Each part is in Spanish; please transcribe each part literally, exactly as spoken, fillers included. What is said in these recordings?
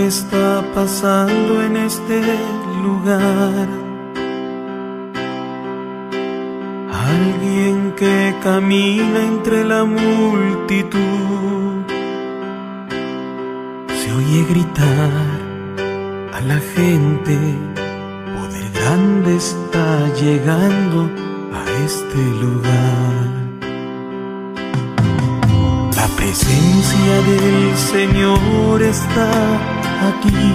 está pasando en este lugar. Alguien que camina entre la multitud se oye gritar a la gente: poder grande está llegando a este lugar. La presencia del Señor está aquí.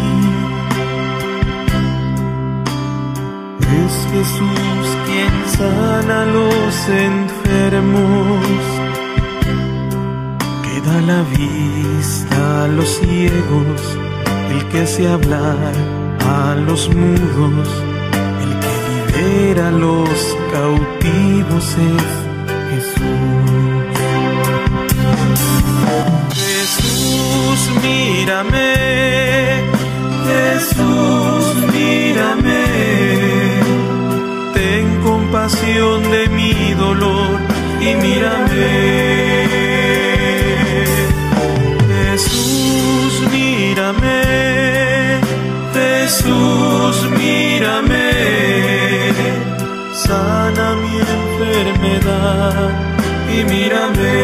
Es Jesús quien sana a los enfermos, que da la vista a los ciegos, el que hace hablar a los mudos, el que libera a los cautivos es Jesús. Jesús, mírame, Jesús, mírame, ten compasión de mi dolor y mírame. Jesús, mírame, Jesús, mírame, sana mi enfermedad y mírame.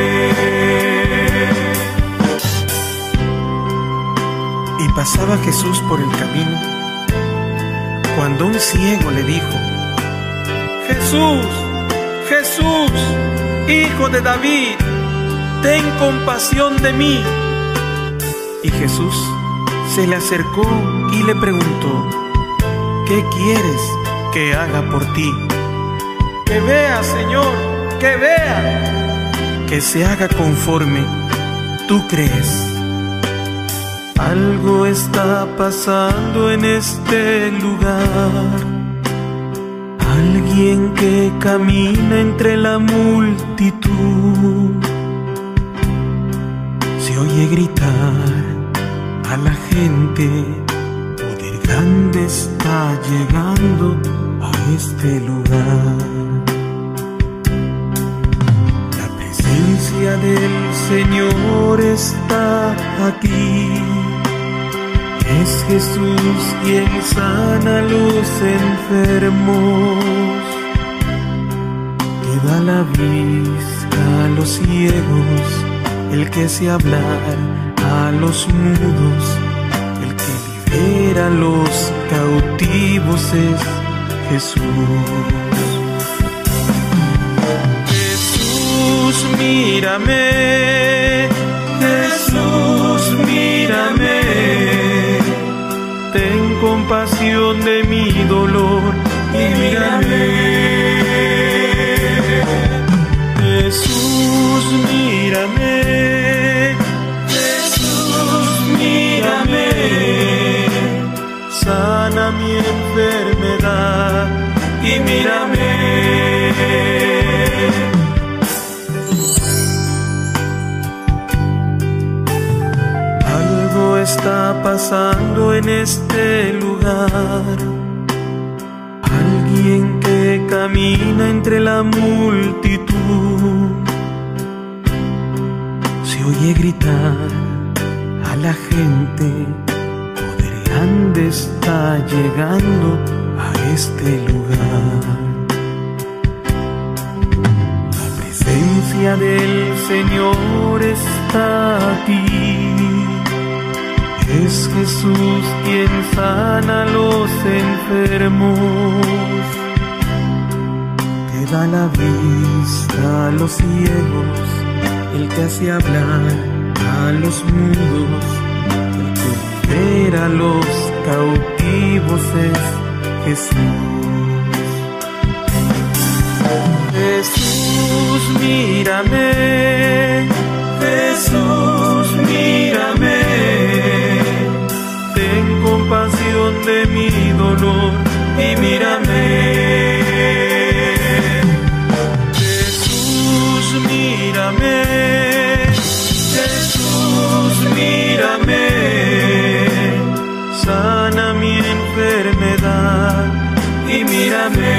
Y pasaba Jesús por el camino, cuando un ciego le dijo: Jesús, Jesús, Hijo de David, ten compasión de mí. Y Jesús se le acercó y le preguntó: ¿qué quieres que haga por ti? Que vea, Señor, que vea. Que se haga conforme tú crees. Algo está pasando en este lugar. Alguien que camina entre la multitud se oye gritar a la gente: poder grande está llegando a este lugar. La presencia del Señor está aquí. Es Jesús quien sana a los enfermos, que da la vista a los ciegos, el que hace hablar a los mudos, el que libera a los cautivos es Jesús. Jesús, mírame, Jesús, mírame, ten compasión de mi dolor y mírame. Jesús, mírame, Jesús, mírame, sana mi enfermedad y mírame. Algo está pasando en este lugar. Alguien que camina entre la multitud se oye gritar a la gente: poder grande está llegando a este lugar. La presencia del Señor está aquí. Es Jesús quien sana a los enfermos, que da la vista a los ciegos, el que hace hablar a los mudos, el que libera a los cautivos es Jesús. Jesús, mírame, Jesús, mírame, ten compasión de mi dolor y mírame. Jesús, mírame, Jesús, mírame, sana mi enfermedad y mírame.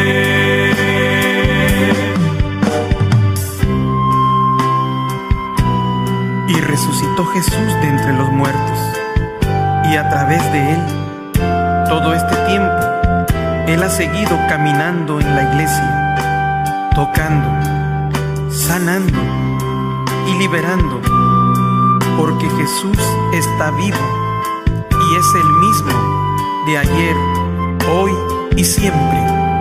Y resucitó Jesús de entre los muertos, y a través de Él, todo este tiempo, Él ha seguido caminando en la iglesia, tocando, sanando y liberando, porque Jesús está vivo y es el mismo de ayer, hoy y siempre.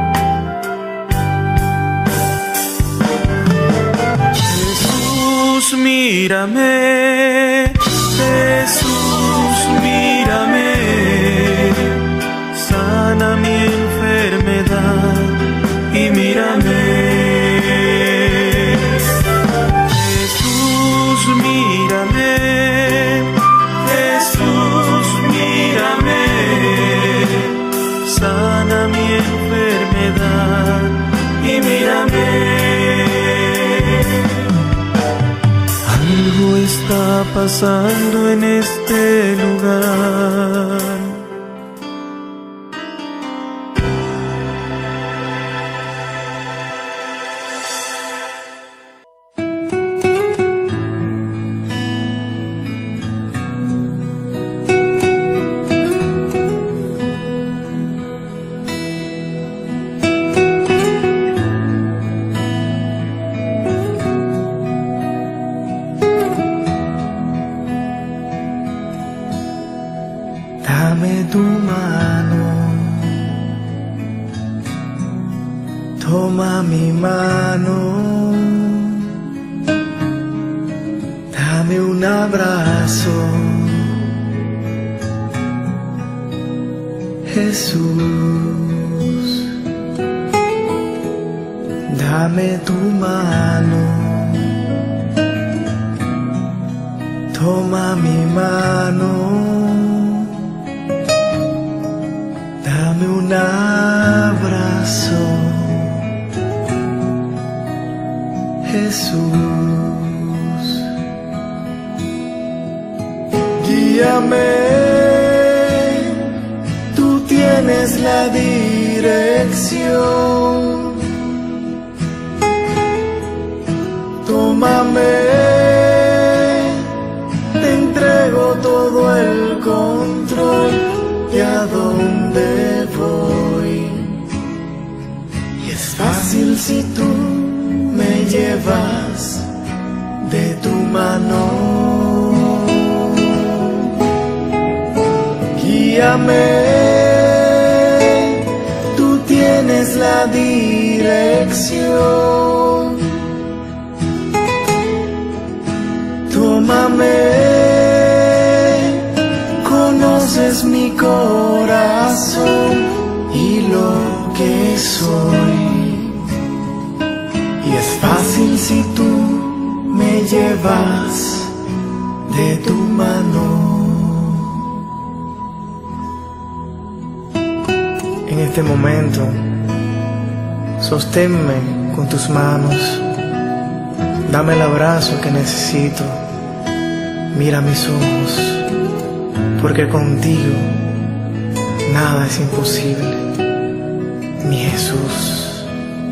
Jesús, mírame, Jesús, mírame, sana mi enfermedad y mírame. Jesús, mírame, Jesús, mírame, sana mi enfermedad y mírame. Algo está pasando en este lugar. Dame tu mano, toma mi mano, dame un abrazo, Jesús, dame tu mano, toma mi mano. Dame un abrazo, Jesús. Guíame, tú tienes la dirección. Tómame, te entrego todo el control de a dónde voy. Y es fácil si tú me llevas de tu mano. Guíame, tú tienes la dirección. Tómame, conoces mi corazón y lo que soy. Y es fácil si tú me llevas de tu mano. En este momento, sosténme con tus manos. Dame el abrazo que necesito. Mira mis ojos, porque contigo nada es imposible, mi Jesús.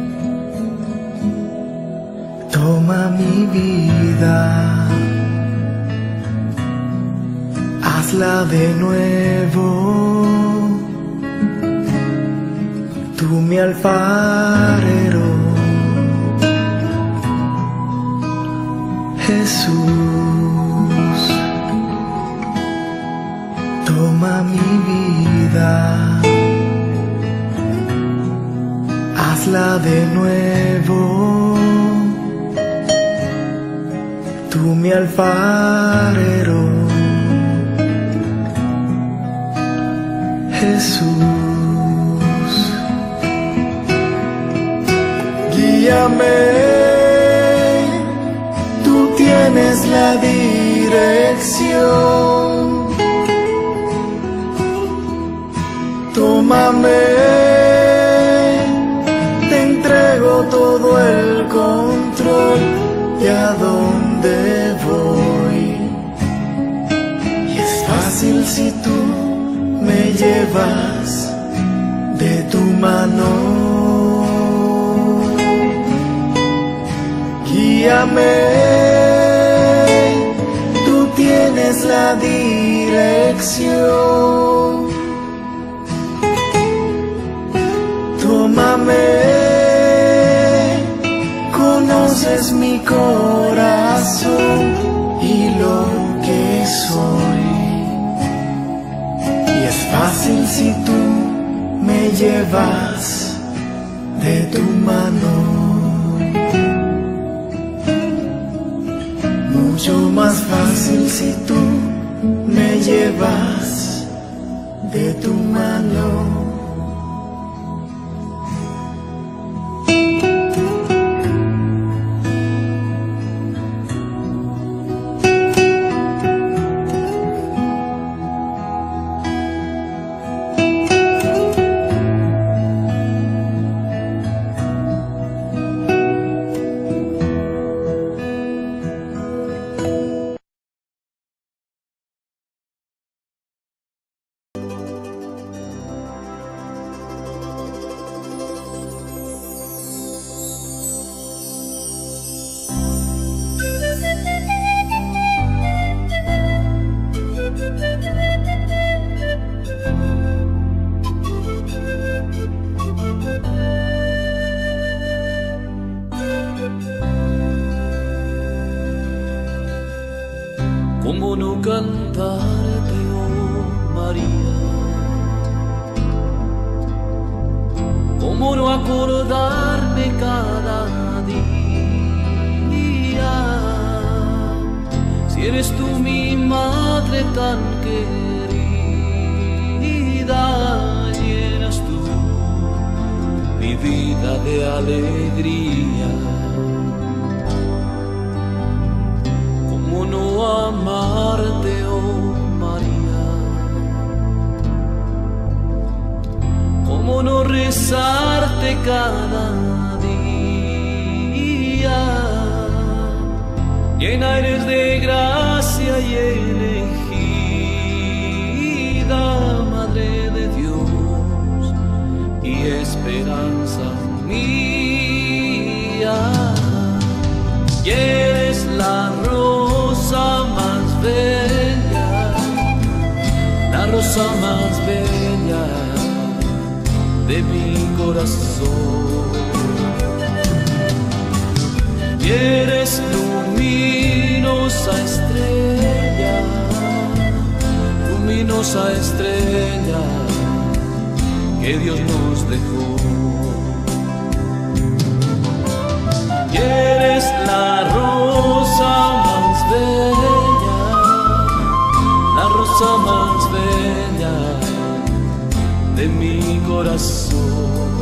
Toma mi vida, hazla de nuevo. Tú mi alfarero, Jesús. Toma mi vida, hazla de nuevo. Tú mi alfarero, Jesús. Guíame, tú tienes la dirección. Tómame, te entrego todo el control de a dónde voy. Y es fácil si tú me llevas de tu mano. Guíame, tú tienes tienes la dirección. Tómame, conoces mi corazón y lo que soy. Y es fácil si tú me llevas de tu mano. Mucho más fácil si tú me llevas de tu mano. ¿Cómo no cantarte, oh María? ¿Cómo no acordarme cada día? Si eres tú mi madre tan querida, llenas tú mi vida de alegría. ¿Cómo no amarte, oh María? ¿Cómo no rezarte cada día? Llena eres de gracia y elegida, Madre de Dios y esperanza mía. Y eres la rosa más bella, la rosa más bella de mi corazón. Y eres luminosa estrella, luminosa estrella que Dios nos dejó. Y eres la rosa más bella, la rosa más bella de mi corazón.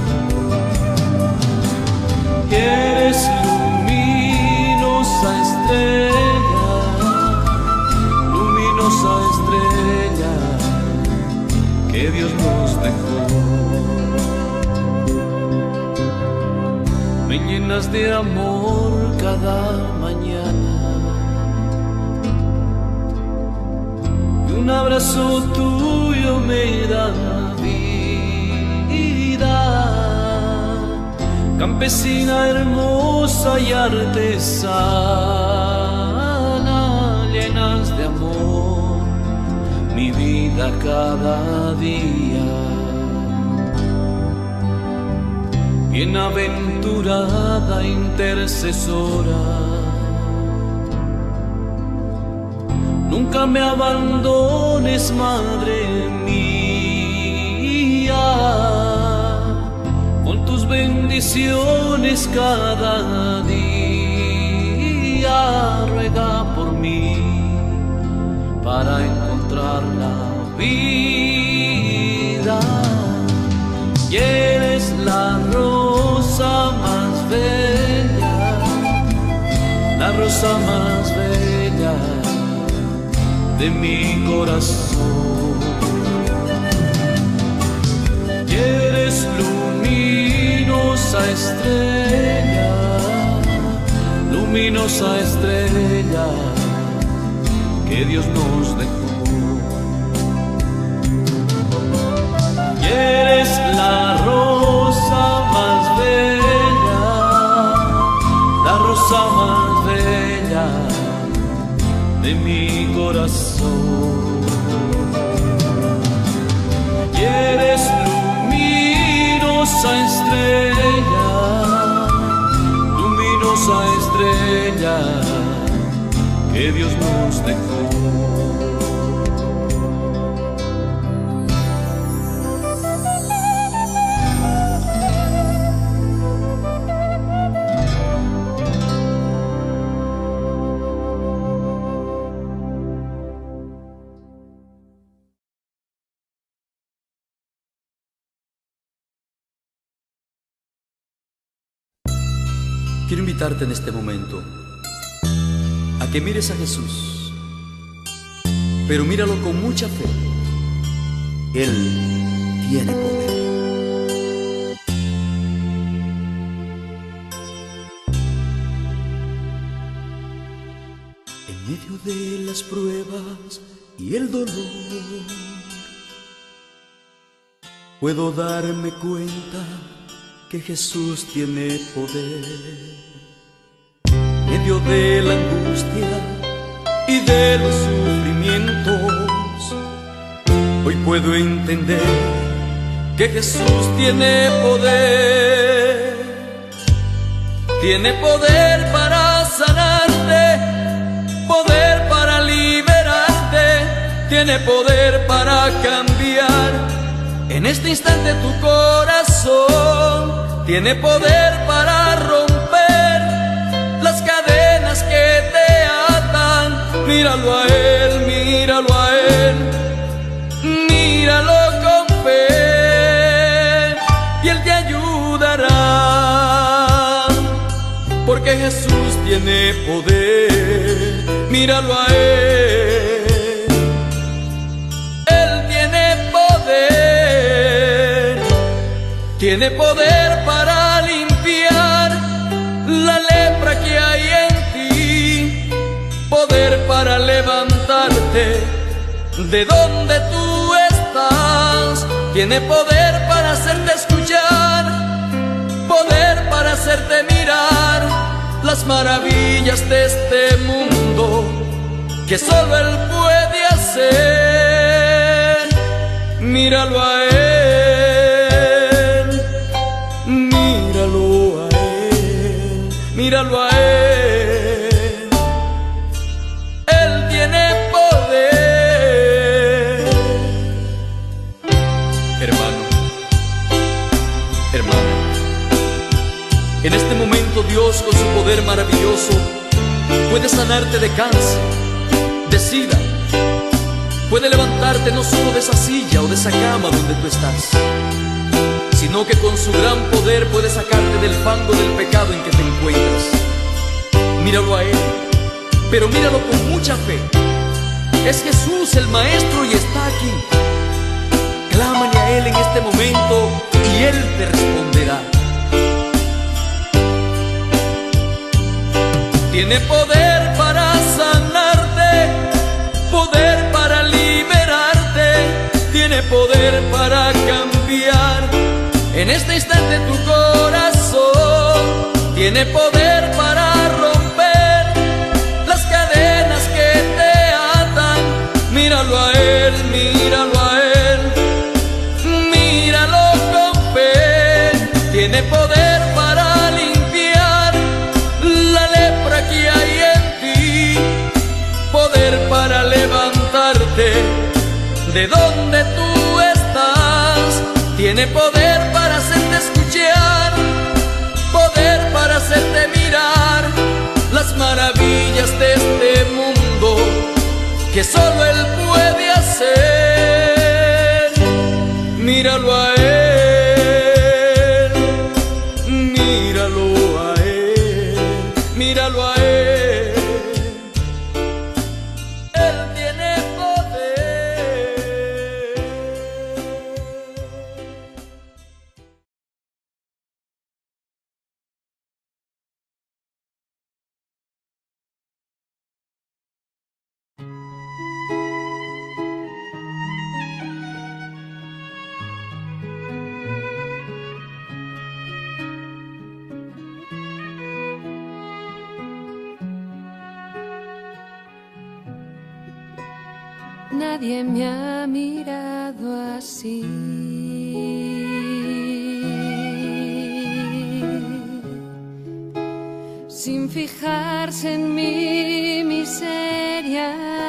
Y eres luminosa estrella, luminosa estrella que Dios nos dejó. Me llenas de amor cada mañana y un abrazo tuyo me da vida. Campesina hermosa y artesana, llenas de amor mi vida cada día. Bienaventurada intercesora, nunca me abandones, Madre mía. Con tus bendiciones cada día, ruega por mí para encontrar la vida. Y eres la rosa más bella, la rosa más bella de mi corazón. Y eres luminosa estrella, luminosa estrella que Dios nos dejó. Y eres la rosa más bella, la rosa más bella de mi corazón. Y eres luminosa estrella, luminosa estrella que Dios nos dejó. Quiero invitarte en este momento a que mires a Jesús, pero míralo con mucha fe. Él tiene poder. En medio de las pruebas y el dolor, puedo darme cuenta que Jesús tiene poder. En medio de la angustia y de los sufrimientos, hoy puedo entender que Jesús tiene poder. Tiene poder para sanarte, poder para liberarte, tiene poder para cambiar en este instante tu corazón. Tiene poder para romper las cadenas que te atan. Míralo a Él, míralo a Él, míralo con fe y Él te ayudará, porque Jesús tiene poder. Míralo a Él, Él tiene poder. Tiene poder para limpiar la lepra que hay en ti, poder para levantarte de donde tú estás. Tiene poder para hacerte escuchar, poder para hacerte mirar las maravillas de este mundo que solo Él puede hacer. Míralo a Él, míralo a Él, Él tiene poder. Hermano, hermana, en este momento Dios con su poder maravilloso puede sanarte de cáncer, de sida, puede levantarte no solo de esa silla o de esa cama donde tú estás, sino que con su gran poder puede sacarte del fango del pecado en que te encuentras. Míralo a Él, pero míralo con mucha fe. Es Jesús el Maestro y está aquí. Clámale a Él en este momento y Él te responderá. Tiene poder para sanarte, poder para liberarte, tiene poder para cambiar en este instante tu corazón. Tiene poder para romper las cadenas que te atan. Míralo a Él, míralo a Él, míralo con fe. Tiene poder para limpiar la lepra que hay en ti, poder para levantarte de donde tú estás. Tiene poder para hacerte escuchar, poder para hacerte mirar las maravillas de este mundo que solo Él puede hacer. Míralo a Él, míralo a Él, míralo a Él. Él tiene poder. Nadie me ha mirado así. Sin fijarse en mi miseria,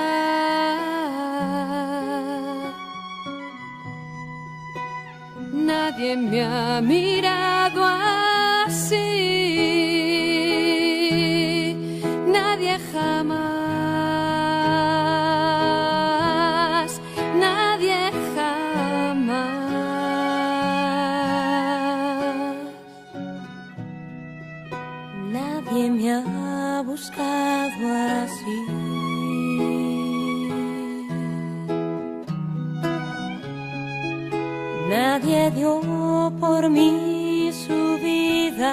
nadie me ha mirado así. Nadie jamás, nadie jamás. Nadie me ha buscado así. Nadie dio por mí su vida.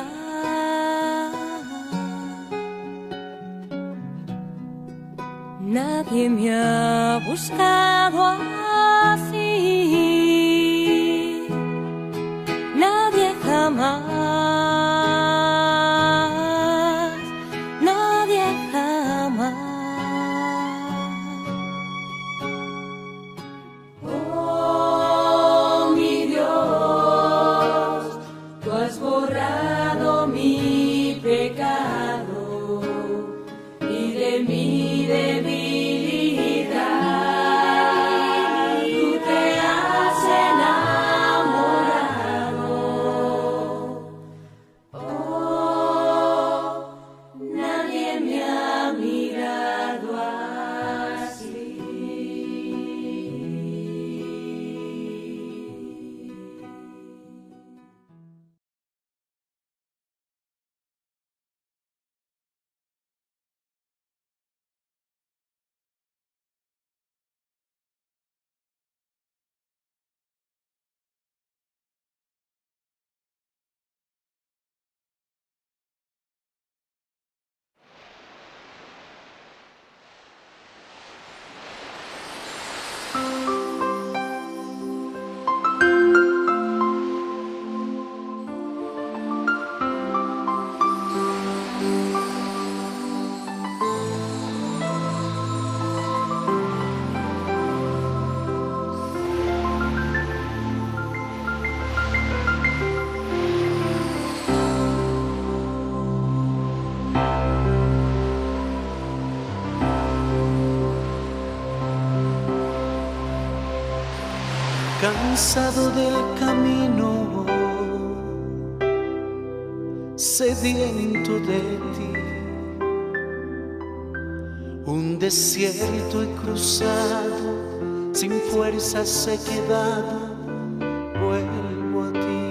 Nadie me ha buscado así. Nadie jamás, nadie jamás. Oh, mi Dios, tú has borrado mi pecado y de mi debilidad tú te has enamorado. Oh, nadie me ha mirado así. Cansado del camino, sediento de ti, un desierto he cruzado, sin fuerzas he quedado, vuelvo a ti.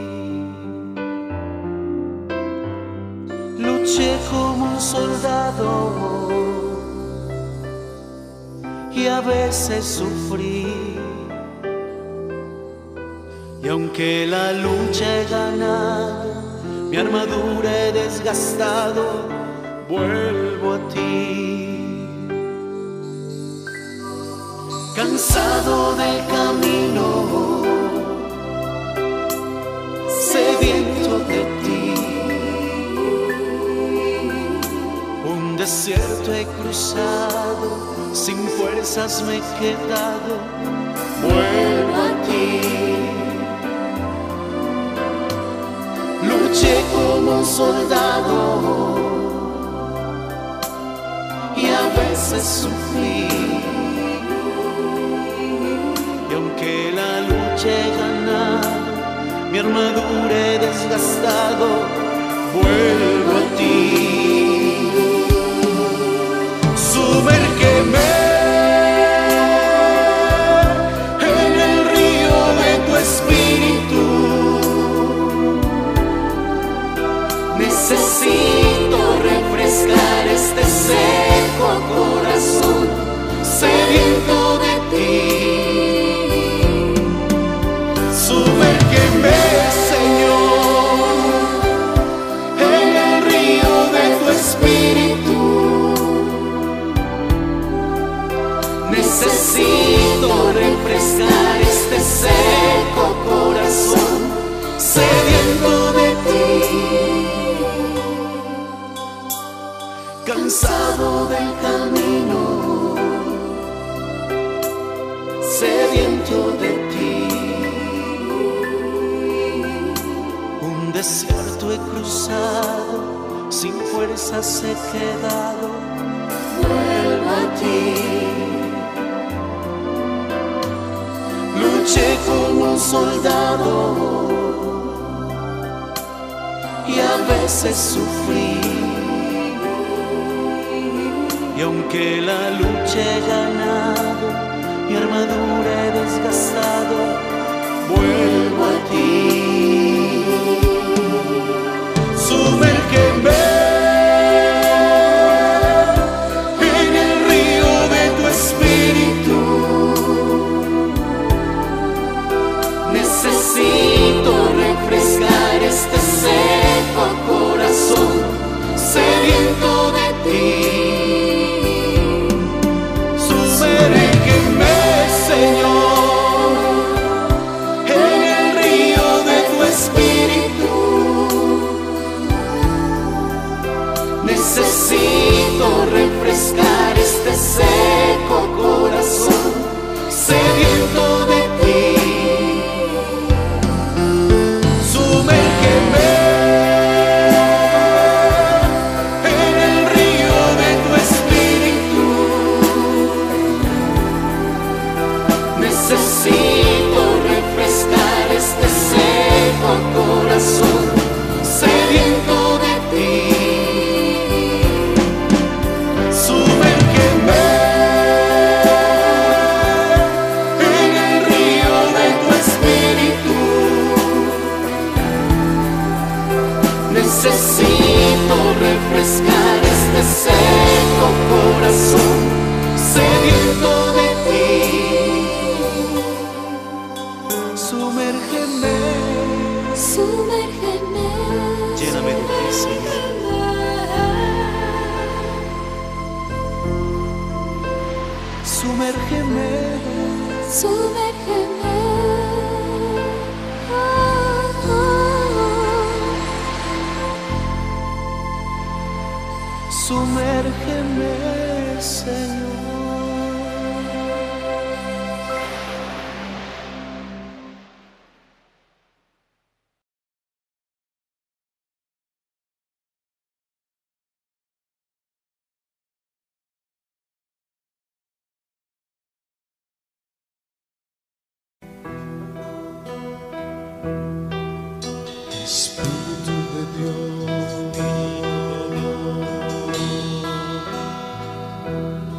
Luché como un soldado y a veces sufrí. Y aunque la lucha he ganado, mi armadura he desgastado, vuelvo a ti. Cansado del camino, sediento de ti, un desierto he cruzado, sin fuerzas me he quedado, vuelvo a ti. Luché como un soldado y a veces sufrí. Y aunque la lucha he ganado, mi armadura he desgastado, vuelvo a ti. Sumérgeme en el río de tu espíritu. Necesito refrescar este seco corazón sediento de ti. Sumérgeme, Señor, en el río de tu espíritu. Necesito refrescar este seco corazón sediento de ti. Cansado del camino, sediento de ti. Un desierto he cruzado, sin fuerzas he quedado, vuelvo a ti. Luché como un soldado y a veces sufrí, y aunque la lucha he ganado, mi armadura he desgastado, vuelvo a ti. Sumérgeme en el río de tu espíritu. Necesito refrescar este seco corazón sediento de ti. Sumérgeme, Señor, en el río de tu espíritu. Necesito refrescar este seco corazón sediento de ti. Sumérgeme en el río de tu espíritu. Necesito refrescar este seco corazón sediento de ti. Sumérgeme en el río de tu espíritu. Necesito refrescar este seco corazón sediento de ti. Sumérgeme, Sumérgeme, lléname de ti, Señor. Sumérgeme, sumérgeme. Oh, oh. sumérgeme, Señor. Espíritu de Dios,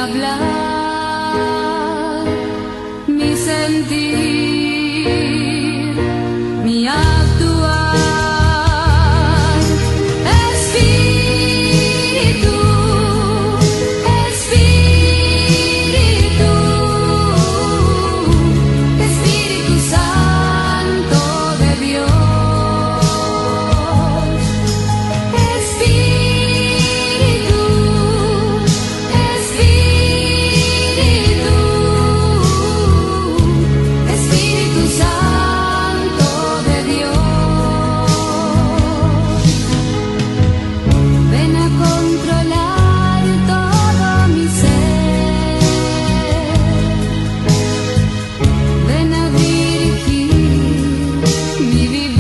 hablar, mi sentir, mi actuar. Espíritu, Espíritu, Espíritu Santo de Dios. Espíritu, Espíritu, Espíritu Santo de Dios. Ven a controlar todo mi ser. Ven a dirigir mi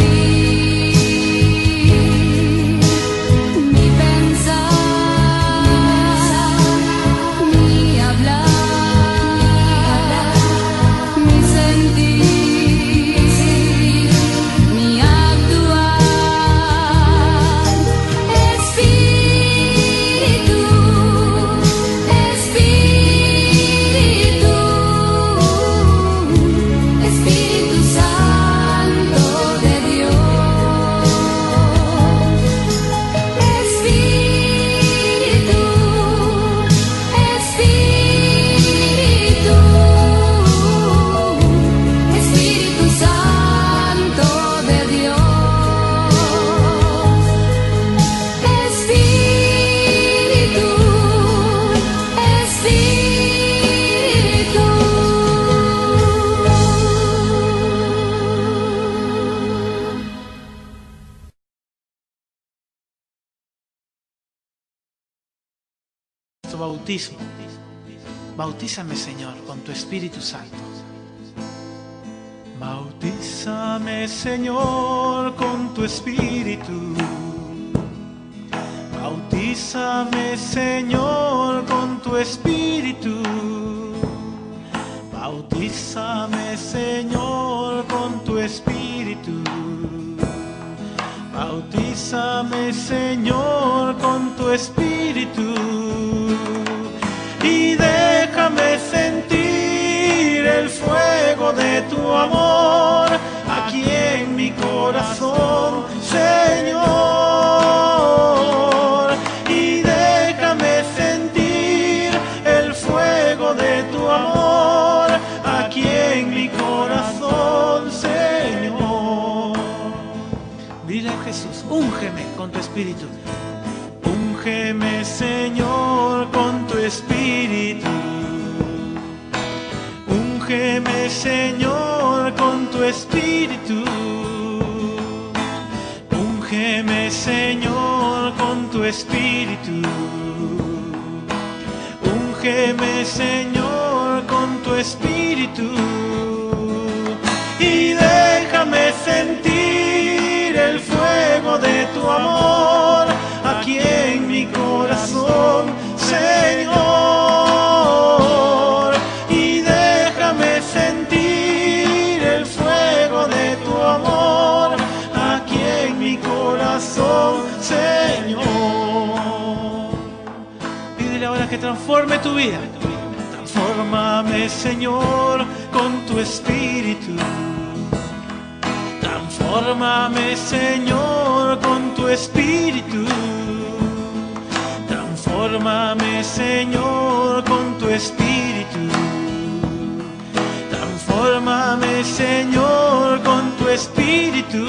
vivir, mi pensar, mi hablar, mi sentir, mi actuar. Espíritu, Espíritu, Espíritu Santo de Dios. Espíritu, Espíritu, Espíritu Santo de Dios. Espíritu, Espíritu. Tu bautismo. Bautízame, Señor, con tu Espíritu Santo. Bautízame, Señor, con tu Espíritu. Bautízame, Señor, con tu Espíritu. Bautízame, Señor, con tu Espíritu. Bautízame, Señor, con tu Espíritu. Y déjame sentir el fuego de tu amor aquí en mi corazón, Señor. Y déjame sentir el fuego de tu amor aquí en mi corazón, Señor. Dile a Jesús, úngeme con tu Espíritu. Úngeme, Señor, con tu Espíritu. Úngeme, Señor, con tu Espíritu. Úngeme, Señor, con tu Espíritu. Úngeme, Señor, con tu Espíritu. Y déjame sentir el fuego de tu amor aquí en mi corazón, Señor. Y déjame sentir el fuego de tu amor aquí en mi corazón, Señor. Pídele ahora que transforme tu vida. Transfórmame, Señor, con tu Espíritu. Transfórmame, Señor, con tu Espíritu. Transfórmame, Señor, con tu Espíritu. Transfórmame, Señor, con tu Espíritu.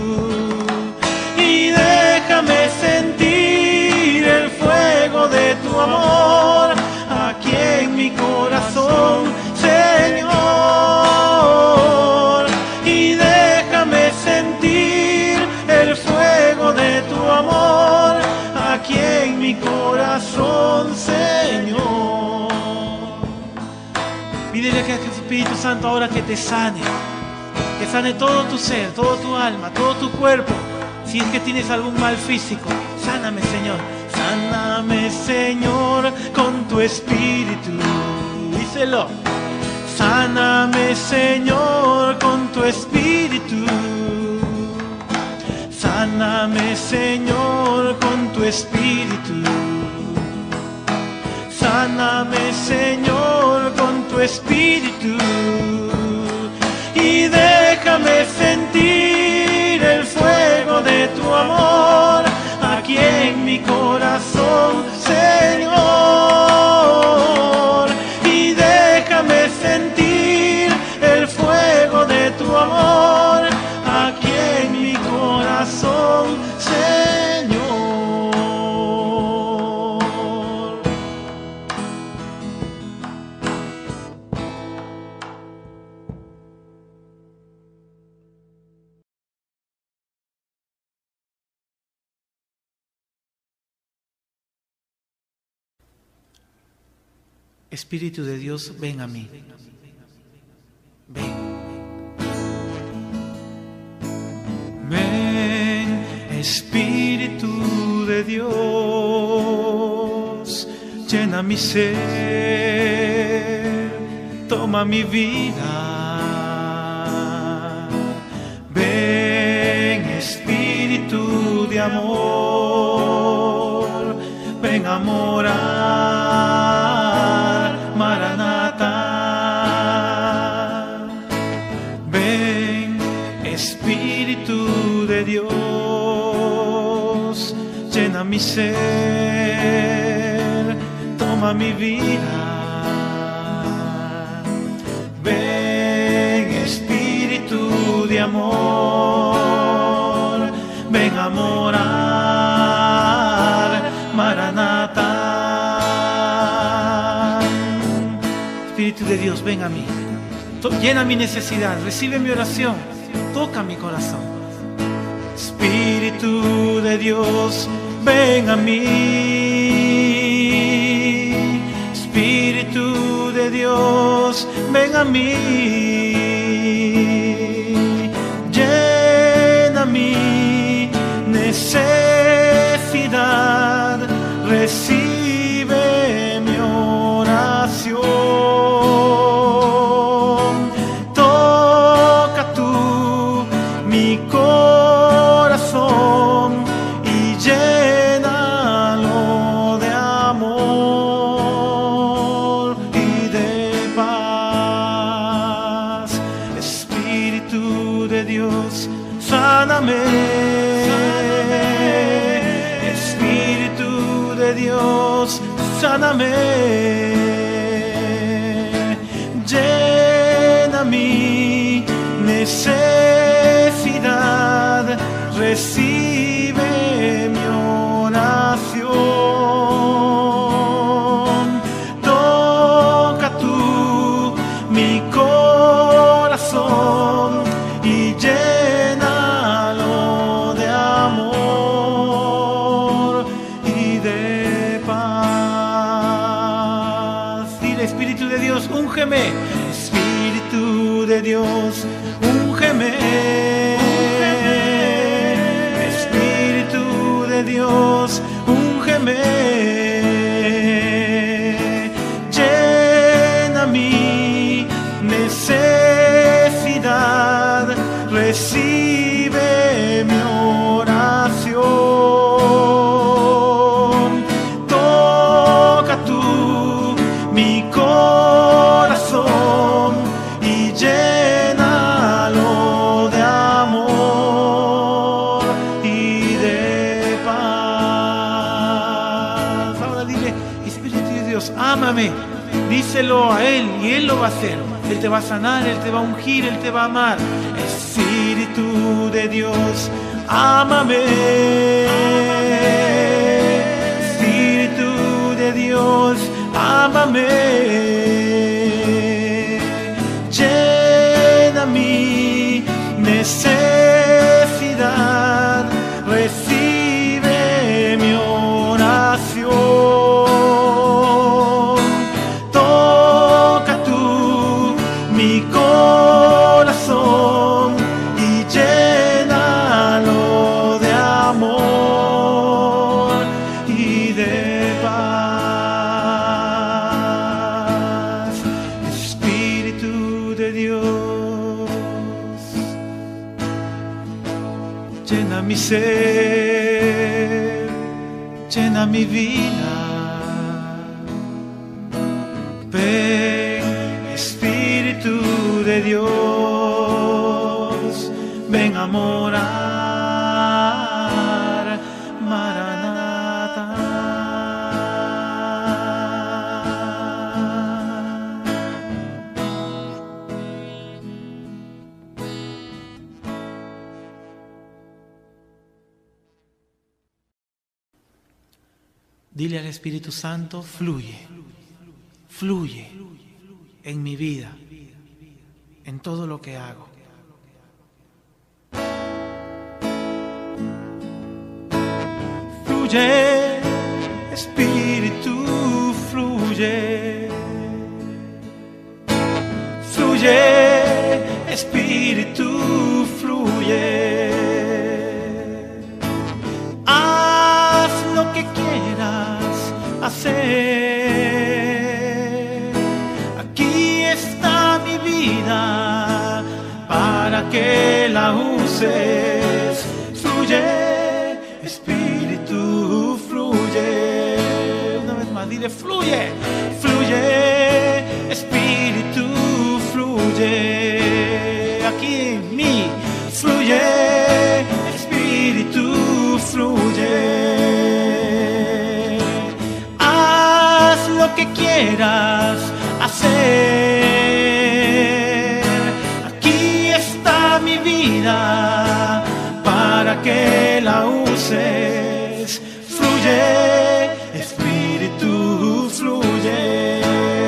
Y déjame sentir el fuego de tu amor aquí en mi corazón, Señor. Y déjame sentir el fuego de tu amor aquí en mi corazón, Señor. Pídele a Espíritu Santo ahora que te sane, que sane todo tu ser, todo tu alma, todo tu cuerpo. Si es que tienes algún mal físico, sáname, Señor. Sáname, Señor, con tu Espíritu. Díselo. Sáname, Señor, con tu Espíritu. Sáname, Señor, con tu Espíritu. Sáname, Señor, con tu espíritu y déjame sentir el fuego de tu amor aquí en mi corazón, Señor. Y déjame sentir el fuego de tu amor aquí en mi corazón, Señor. Espíritu de Dios, ven a mí. Ven. Ven, Espíritu de Dios, llena mi ser, toma mi vida. Ven, Espíritu de amor, ven a morar. Maranatha, ven, Espíritu de Dios, llena mi ser, toma mi vida. Ven, Espíritu de amor, ven a morar. Maranatha. Espíritu de Dios, ven a mí, llena mi necesidad, recibe mi oración, toca mi corazón. Espíritu de Dios, ven a mí. Espíritu de Dios, ven a mí. Llena mi necesidad, recibe mi oración. Espíritu de Dios, sáname, llena mi necesidad, recibe mi oración. Toca tú mi corazón y llénalo de amor y de paz. Dile, Espíritu de Dios, úngeme. Espíritu de Dios, úngeme. Espíritu de Dios, úngeme. Llena mi necesidad, recibe mi oración. Toca tú mi corazón y llénalo de amor y de paz. Ahora dile, Espíritu de Dios, ámame. Díselo a Él y Él lo va a hacer. Él te va a sanar, Él te va a ungir, Él te va a amar. Espíritu de Dios, ámame. Espíritu de Dios, ámame. Llena mi necesidad, recibe mi oración. Toca tú mi corazón y llénalo de amor y de paz. Espíritu de Dios, llena mi ser, llena mi vida. Ven, Espíritu de Dios, ven a morar, Maranatha. Dile al Espíritu Santo, fluye, fluye en mi vida, en todo lo que hago. Fluye, Espíritu, fluye. Fluye, Espíritu, fluye. Haz lo que quieras hacer. Aquí está mi vida para que la uses. Fluye, Espíritu, fluye. Una vez más, dile, fluye, fluye, Espíritu, fluye. Aquí en mí, fluye, Espíritu, fluye. Haz lo que quieras hacer. Aquí está mi vida para que la uses. Fluye, Espíritu, fluye.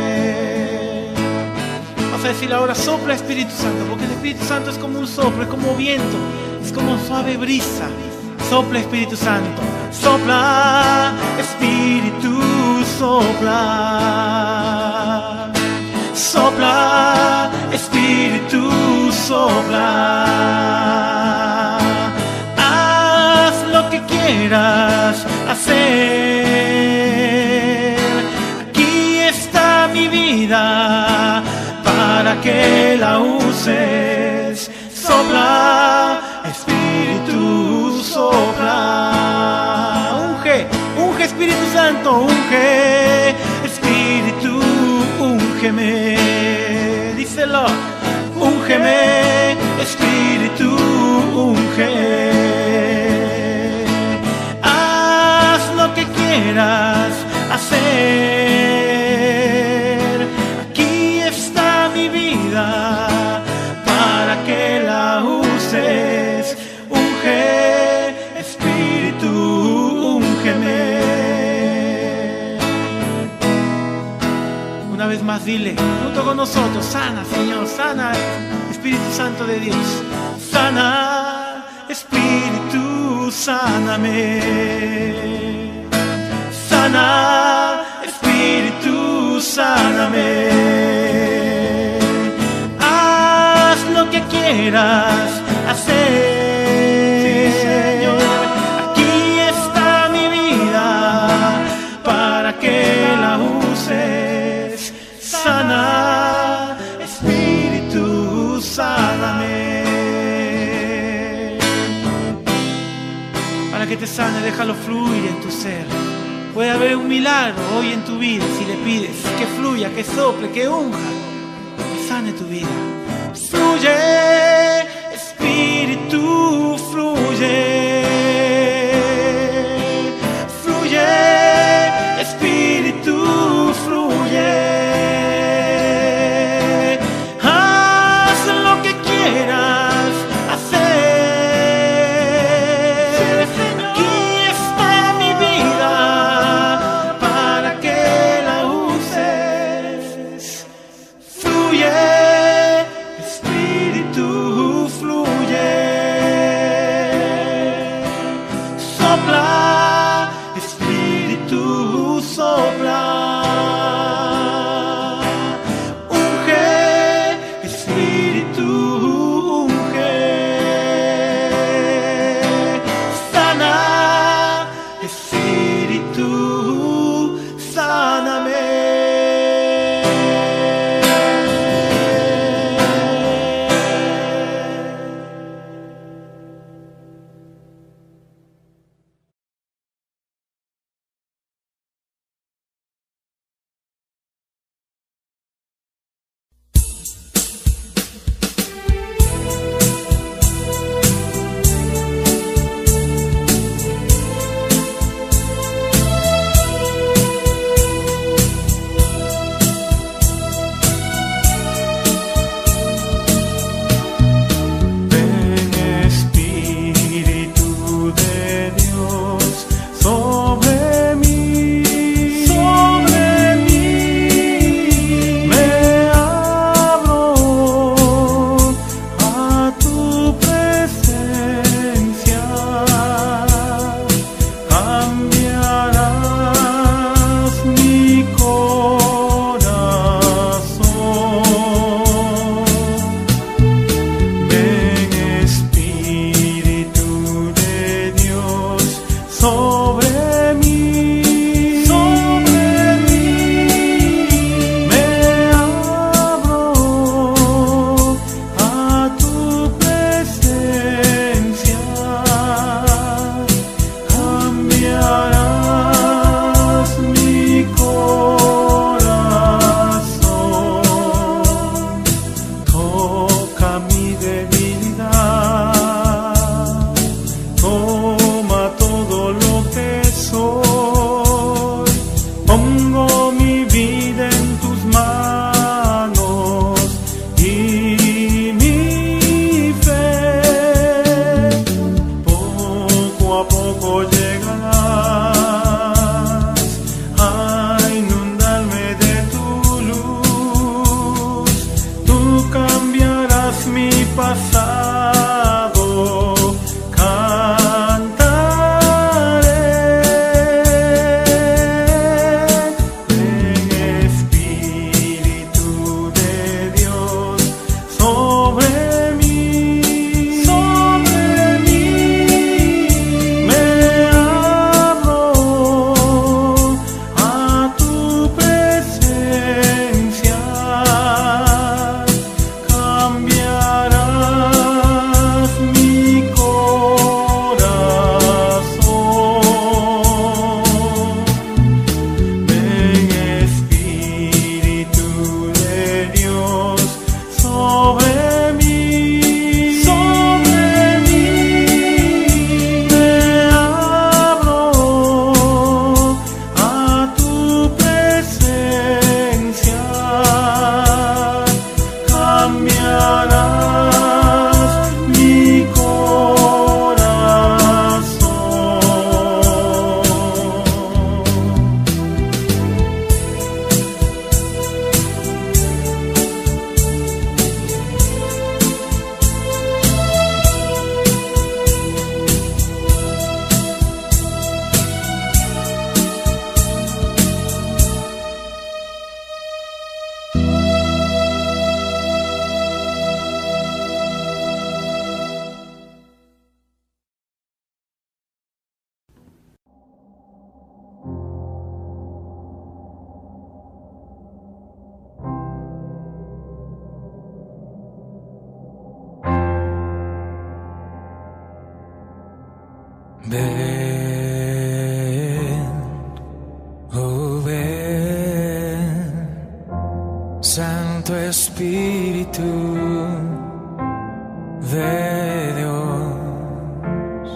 Vamos a decir ahora, sopla, Espíritu Santo, porque el Espíritu Santo es como un soplo, es como viento, es como suave brisa. Sopla, Espíritu Santo, sopla, Espíritu, sopla. Sopla, Espíritu, sopla. Haz lo que quieras hacer. Aquí está mi vida para que la uses. Sopla, Espíritu, sopla. Unge, unge, Espíritu Santo, unge, Espíritu, úngeme. Díselo, úngeme, Espíritu, unge. Haz lo que quieras hacer. Aquí está mi vida para que la uses. Unge, Espíritu, úngeme. Una vez más dile, junto con nosotros, sana, Señor, sana, Espíritu Santo de Dios. Sana, Espíritu, sáname. Sana, Espíritu, sáname. Haz lo que quieras hacer. Sí, Señor. Aquí está mi vida para que la uses. Sana, Espíritu, sáname. Para que te sane, déjalo fluir en tu ser. Puede haber un milagro hoy en tu vida si le pides que fluya, que sople, que unja, que sane tu vida. Fluye, Espíritu, fluye. Fluye, Espíritu, fluye. Haz lo que quieras hacer. Aquí está mi vida para que la uses. Fluye, Espíritu, fluye. Sopla, Espíritu, sopla. Unge, Espíritu, unge. Sana, Espíritu, sáname. Ven, oh ven, Santo Espíritu de Dios.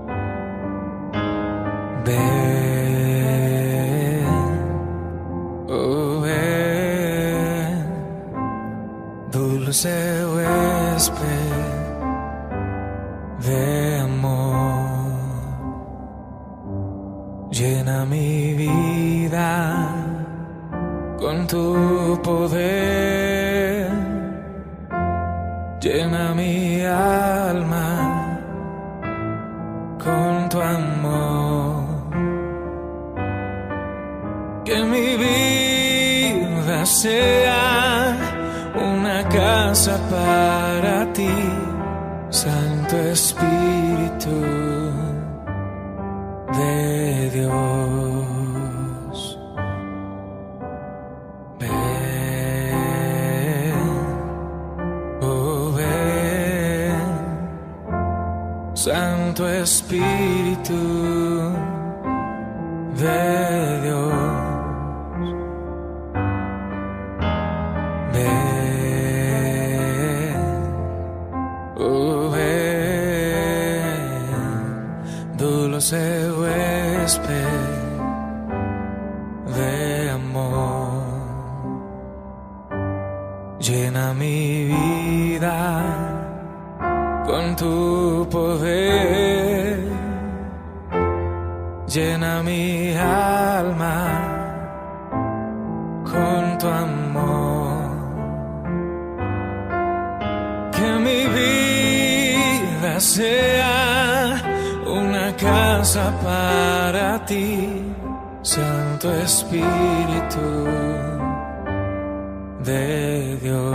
Ven, oh ven, dulce huésped de amor, llena mi vida con tu poder, llena mi alma con tu amor, que mi vida sea una casa para ti, Santo Espíritu de Dios. Ven, oh ven, Santo Espíritu de Dios. Ven, oh ven, dulce huésped de amor, llena mi vida con tu poder, llena mi alma con tu amor, que mi vida sea una casa para ti, Santo Espíritu de Dios.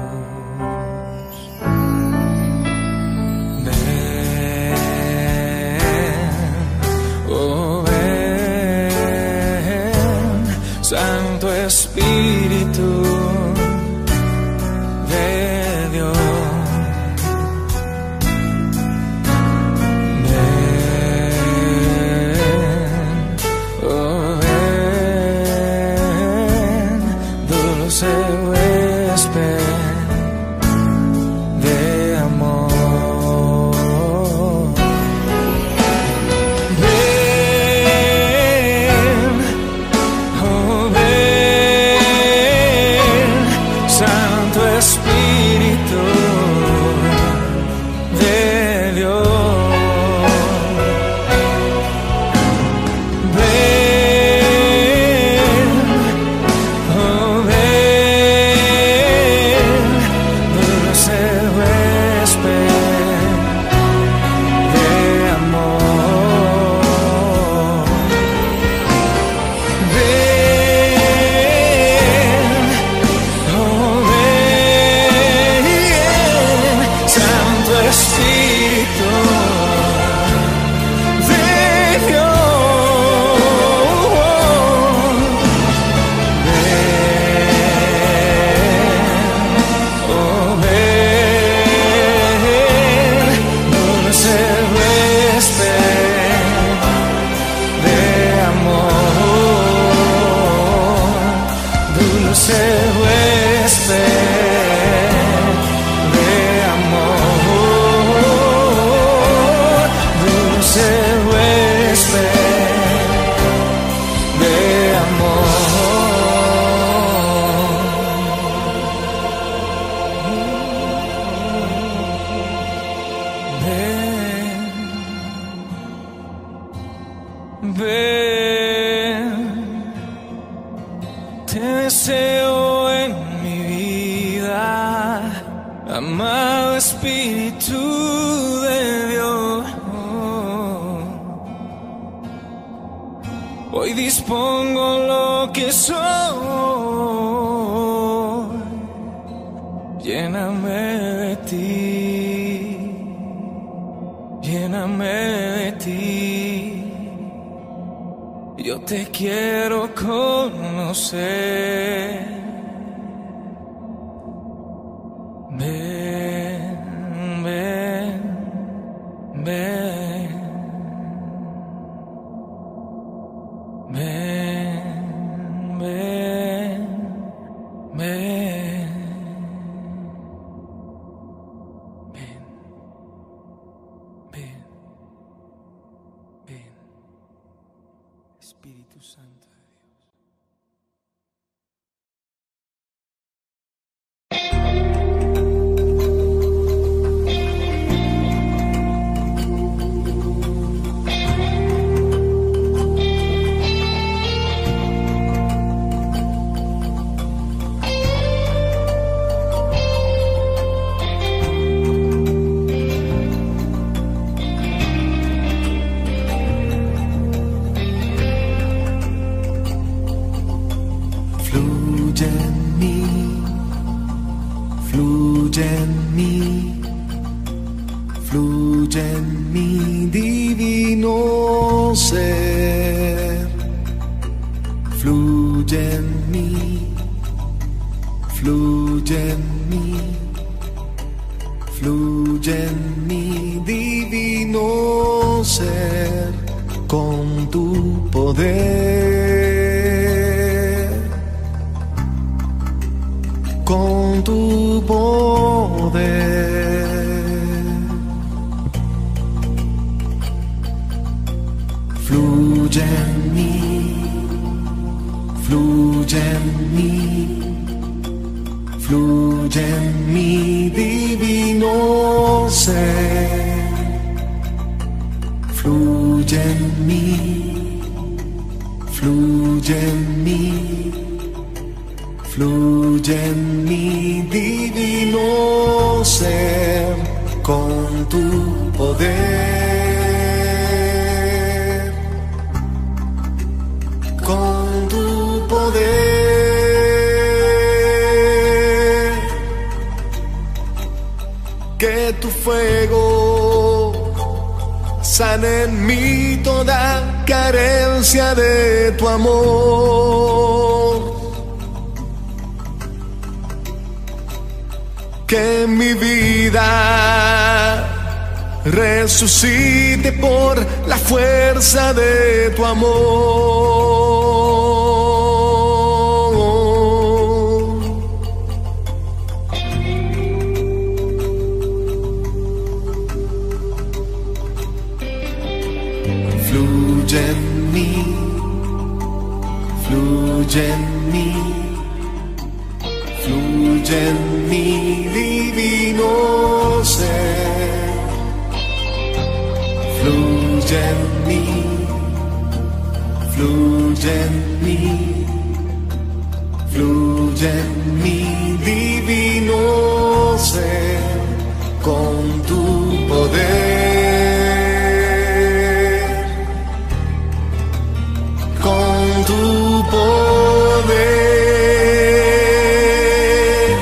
Ven, oh ven, Santo Espíritu de Dios. De amor, ven, oh ven, Santo Espíritu de Dios. Ven, oh ven, dulce huésped de amor. Ven, oh ven, Santo Espíritu de Dios. Ven, oh ven, dulce huésped de amor, dulce huésped de amor, dulce huésped de amor. Ven, ven, te deseo en mi vida, amado Espíritu de Dios. Hoy dispongo lo que soy, lléname de ti, lléname de ti. Yo te quiero conocer. Ven, ven, ven. fluye en mí, fluye en mí, fluye en mi divino ser, fluye en mí, fluye en mí, fluye en mi divino ser, con tu poder, con tu poder, fluye en mí, fluye en mí, fluye en mi divino ser, fluye en mí, fluye en mí, fluye en mi divino ser, con tu poder, con tu poder, que tu fuego sane en mí toda carencia de tu amor, que mi vida resucite por la fuerza de tu amor. Fluye en mí, fluye en mí, fluye en mi divino ser, fluye en mí, fluye en mí, fluye en mi divino ser, con tu poder, con tu poder,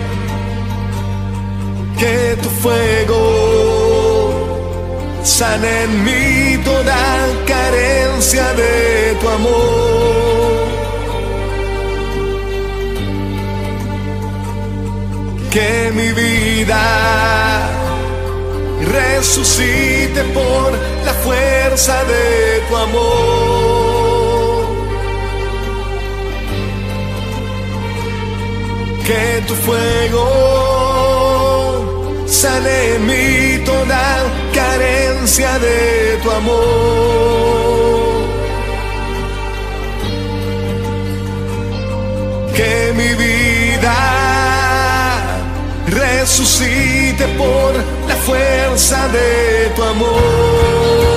que tu fuego sane en mí toda carencia de tu amor, que mi vida resucite por la fuerza de tu amor, que tu fuego sane en mí toda carencia de tu amor, que mi vida resucite por la fuerza de tu amor.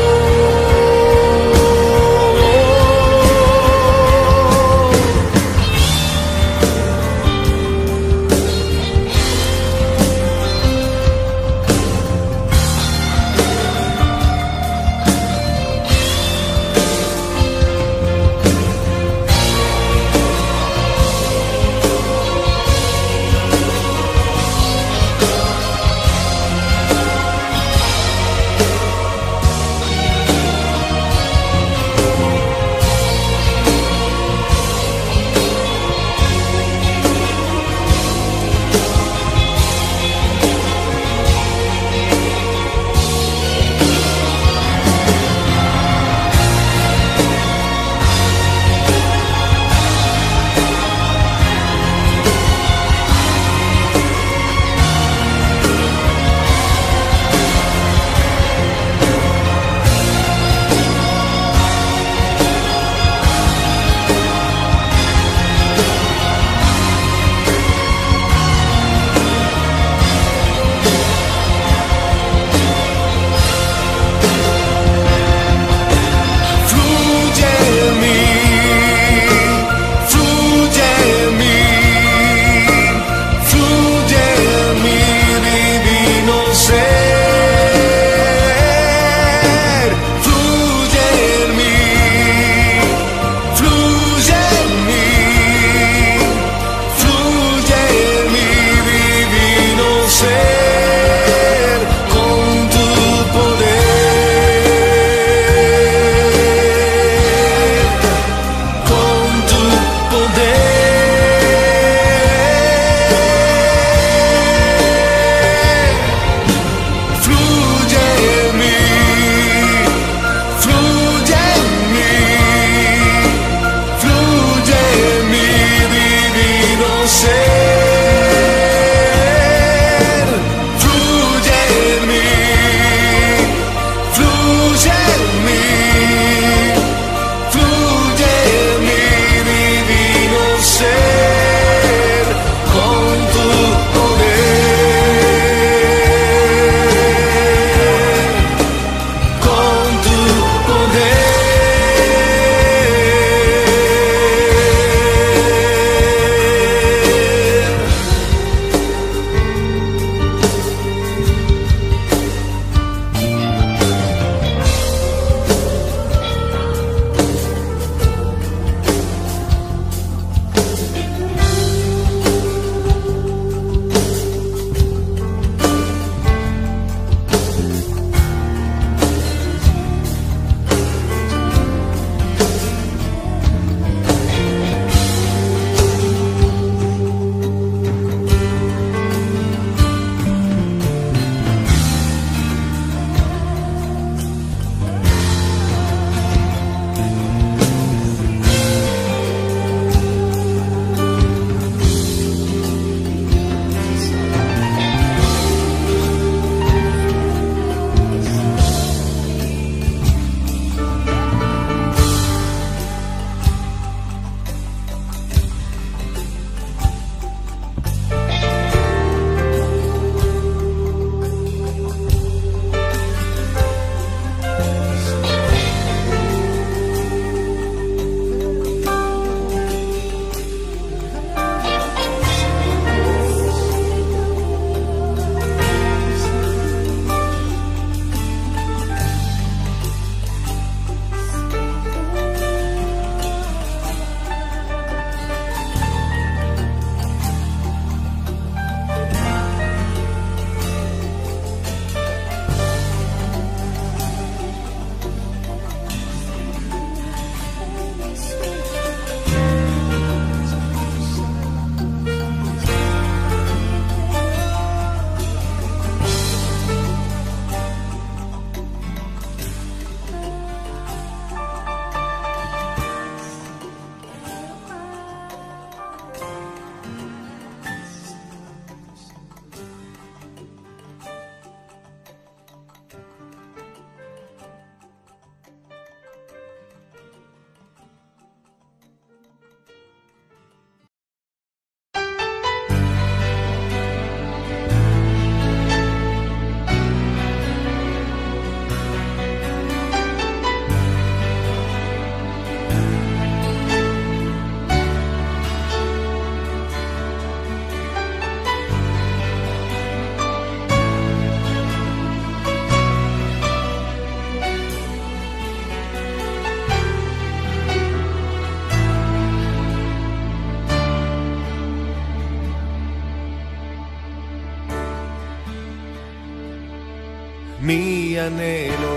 mi anhelo,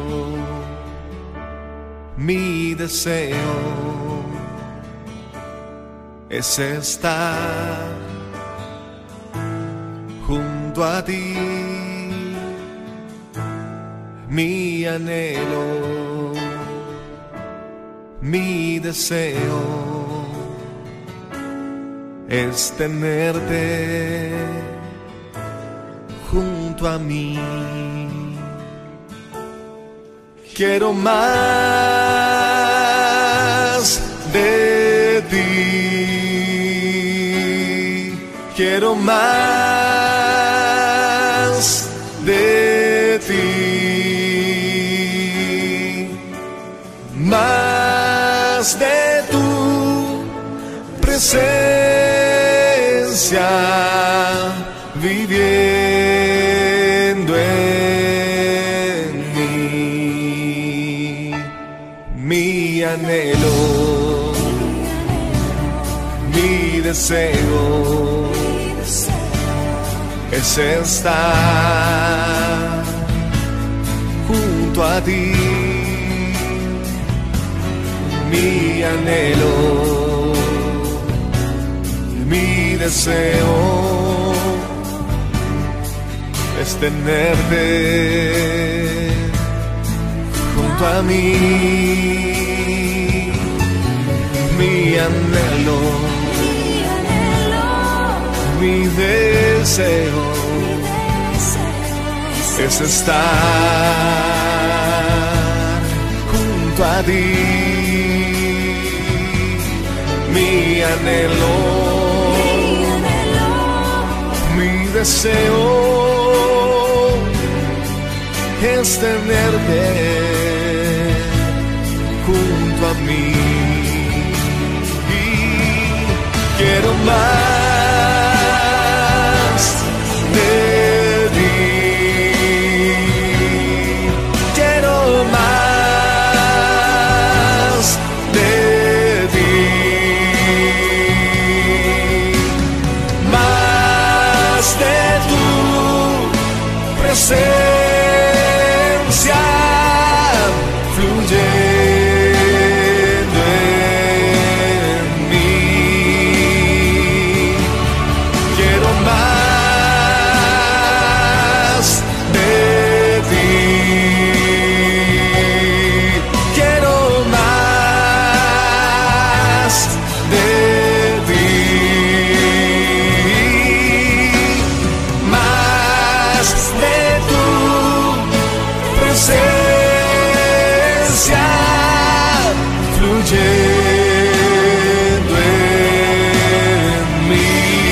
mi deseo es estar junto a ti. Mi anhelo, mi deseo es tenerte junto a mí. Quiero más de ti, quiero más de ti, más de tu presencia viviendo en mí. Mi anhelo, mi deseo es estar junto a ti. Mi anhelo, mi deseo es tenerte junto a mí. Mi anhelo, mi deseo es estar junto a ti. Mi anhelo, mi deseo es tenerte junto a mí. Y quiero más de ti, quiero más de ti, más de tu presencia fluyendo en mí. Quiero más de ti, quiero más de ti, más de tu presencia fluyendo en mí.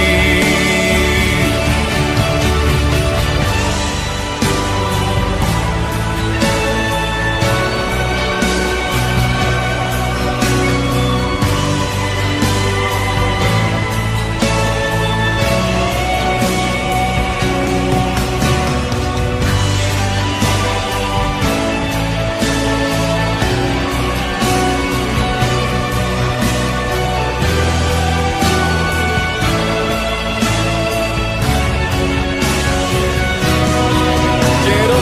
Quiero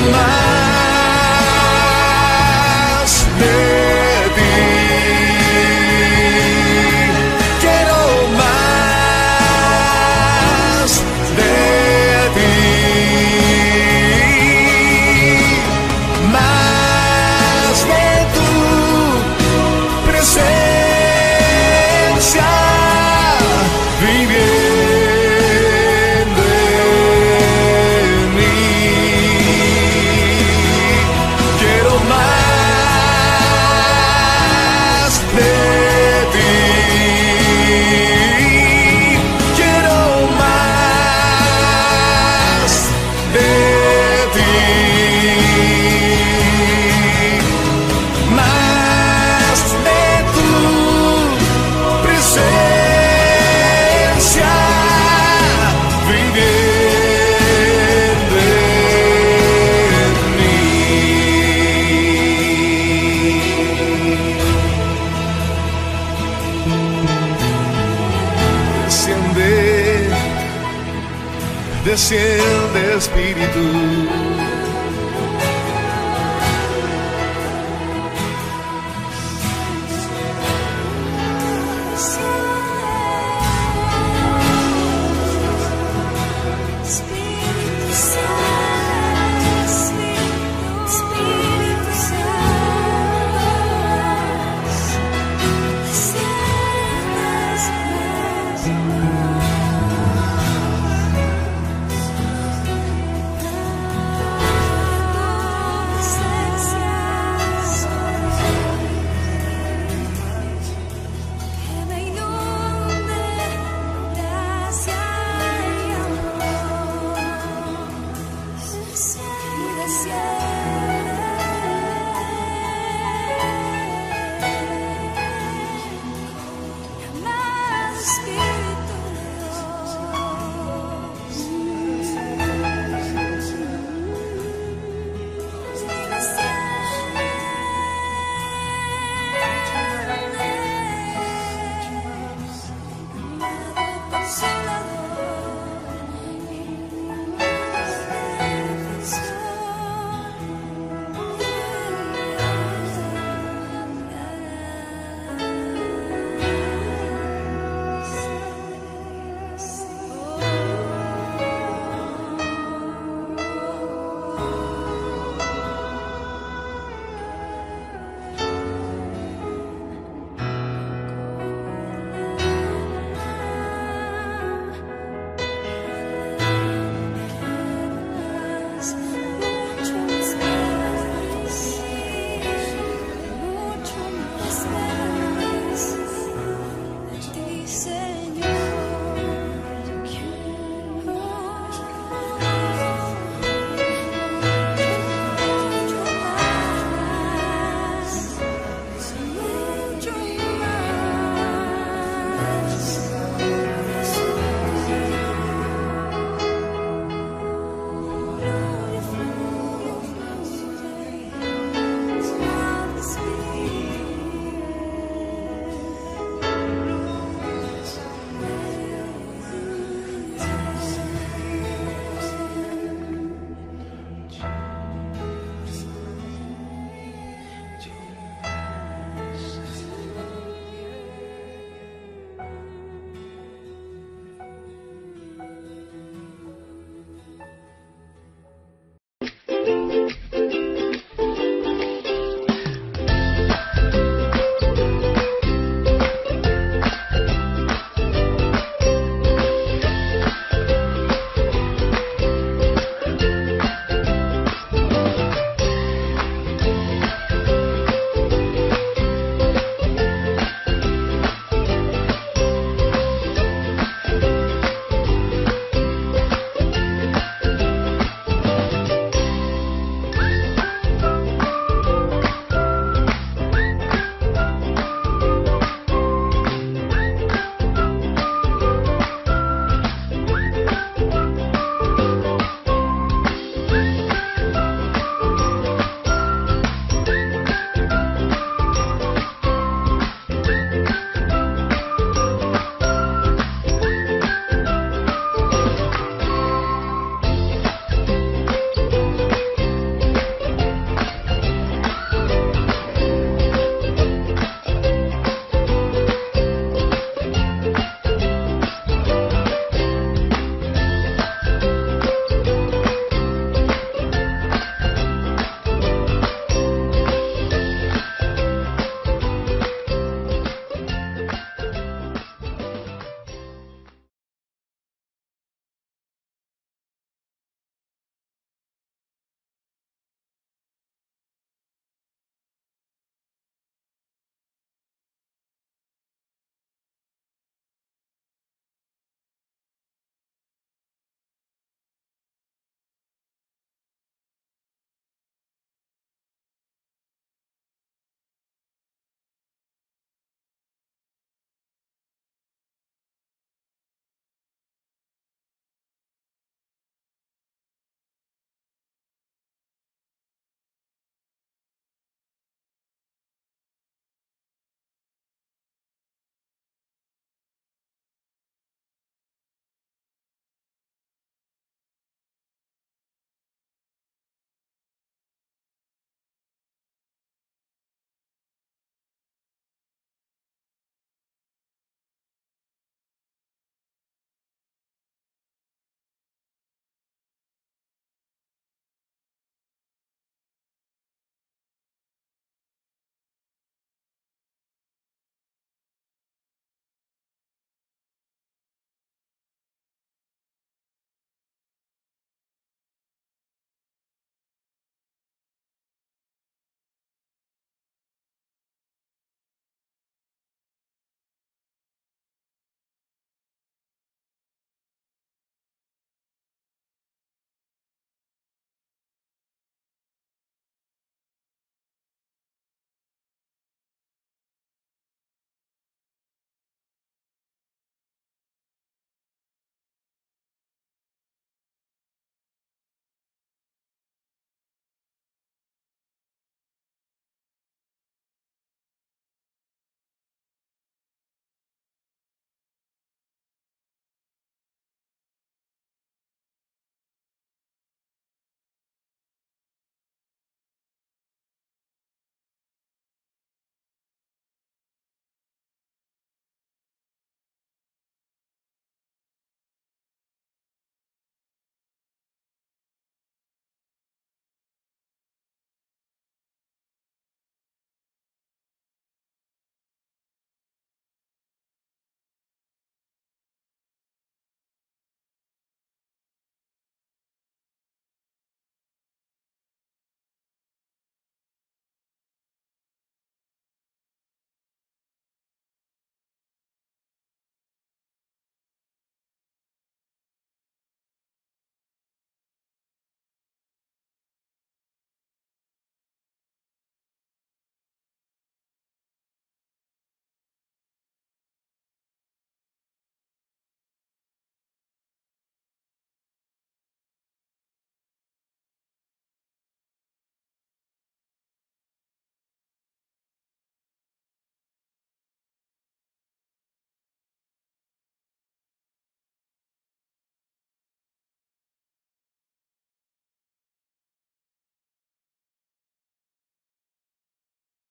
más de ti, quiero más de ti, más de tu presencia viviendo en mí. Quiero más de ti, quiero más de ti, más de tu presencia viviendo en mí. Desciende, desciende Espíritu.